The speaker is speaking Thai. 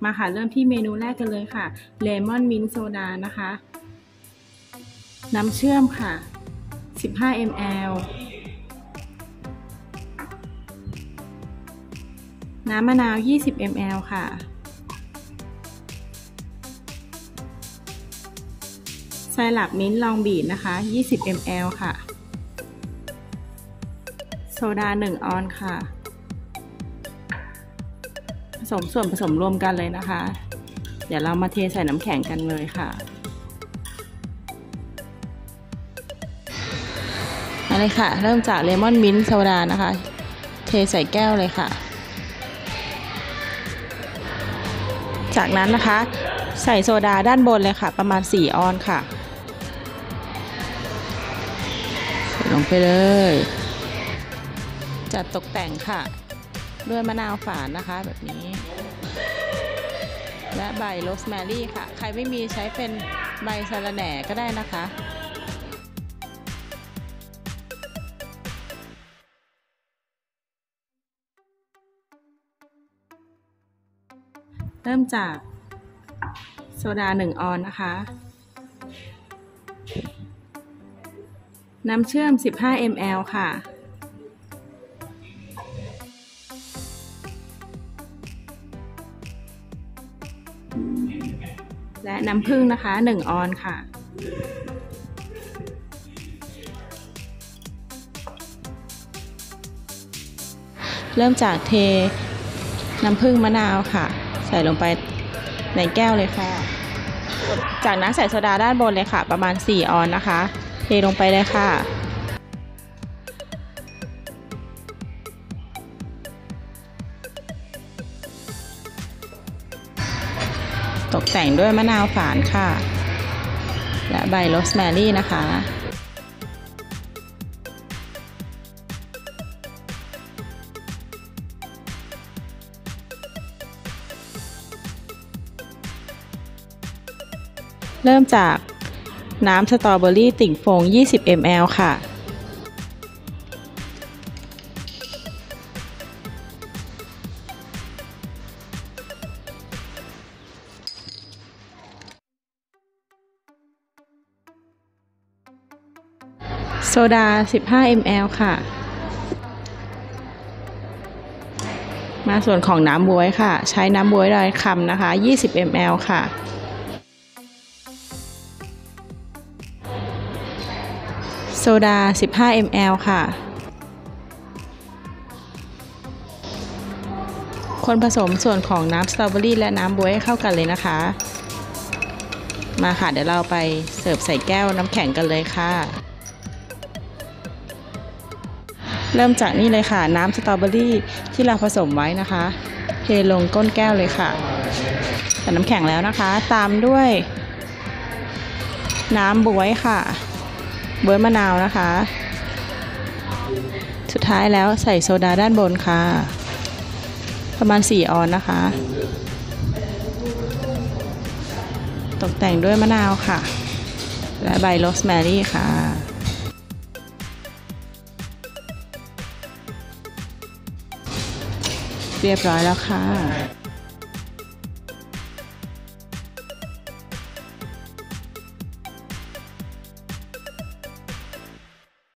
มาค่ะเริ่มที่เมนูแรกกันเลยค่ะเลมอนมิ้นท์โซดานะคะน้ำเชื่อมค่ะ15 ml น้ำมะนาว20 ml ค่ะไซรัปมิ้นท์ลองบีทนะคะ20 ml ค่ะโซดา1 ออนซ์ค่ะผสมส่วนผสมรวมกันเลยนะคะเดี๋ยวเรามาเทใส่น้ำแข็งกันเลยค่ะมาเลยค่ะเริ่มจากเลมอนมิ้นท์โซดานะคะเทใส่แก้วเลยค่ะจากนั้นนะคะใส่โซดาด้านบนเลยค่ะประมาณ4 ออนซ์ค่ะใส่ลงไปเลยจัดตกแต่งค่ะด้วยมะนาวฝานนะคะแบบนี้และใบโรสแมรี่ค่ะใครไม่มีใช้เป็นใบสะระแหน่ก็ได้นะคะเริ่มจากโซดา1 ออนซ์นะคะน้ำเชื่อม15 ml ค่ะและน้ำผึ้งนะคะ1 ออนซ์ค่ะเริ่มจากเทน้ำผึ้งมะนาวค่ะใส่ลงไปในแก้วเลยค่ะจากนั้นใส่โซดาด้านบนเลยค่ะประมาณ4 ออนซ์นะคะเทลงไปเลยค่ะตกแต่งด้วยมะนาวฝานค่ะและใบโรสแมรี่นะคะเริ่มจากน้ำสตรอเบอรี่ติ่งฟง20 ml ค่ะโซดา15 ml ค่ะมาส่วนของน้ำบ๊วยค่ะใช้น้ำบ๊วยดอยคำนะคะ20 ml ค่ะโซดา15 ml ค่ะคนผสมส่วนของน้ำสตรอเบอรี่และน้ำบ๊วยให้เข้ากันเลยนะคะมาค่ะเดี๋ยวเราไปเสิร์ฟใส่แก้วน้ำแข็งกันเลยค่ะเริ่มจากนี่เลยค่ะน้ำสตรอเบอรี่ที่เราผสมไว้นะคะเทลงก้นแก้วเลยค่ะใส่น้ำแข็งแล้วนะคะตามด้วยน้ำบ๊วยค่ะบ๊วยมะนาวนะคะสุดท้ายแล้วใส่โซดาด้านบนค่ะประมาณ4 ออนซ์นะคะตกแต่งด้วยมะนาวค่ะและใบโรสแมรี่ค่ะเรียบร้อยแล้วค่ะ